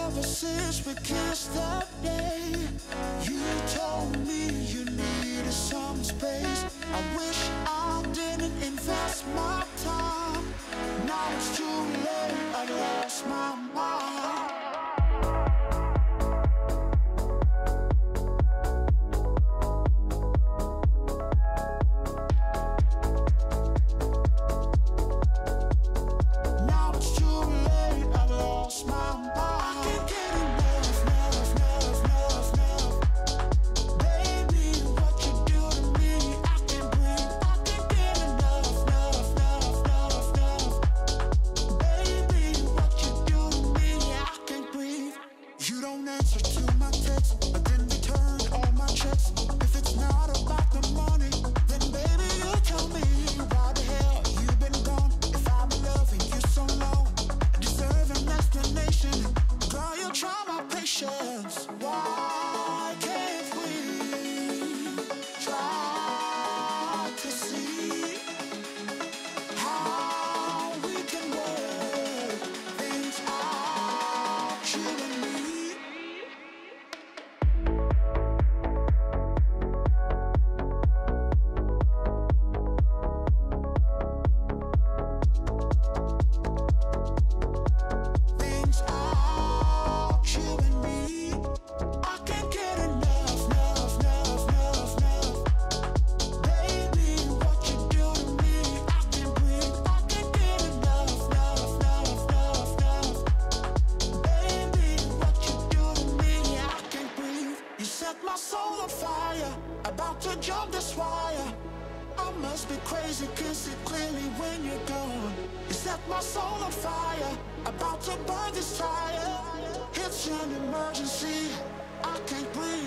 Ever since we kissed that day, you told me you needed some space. I wish I didn't invest my time. Now it's too late, I lost my mind. About to burn this tire. It's an emergency, I can't breathe.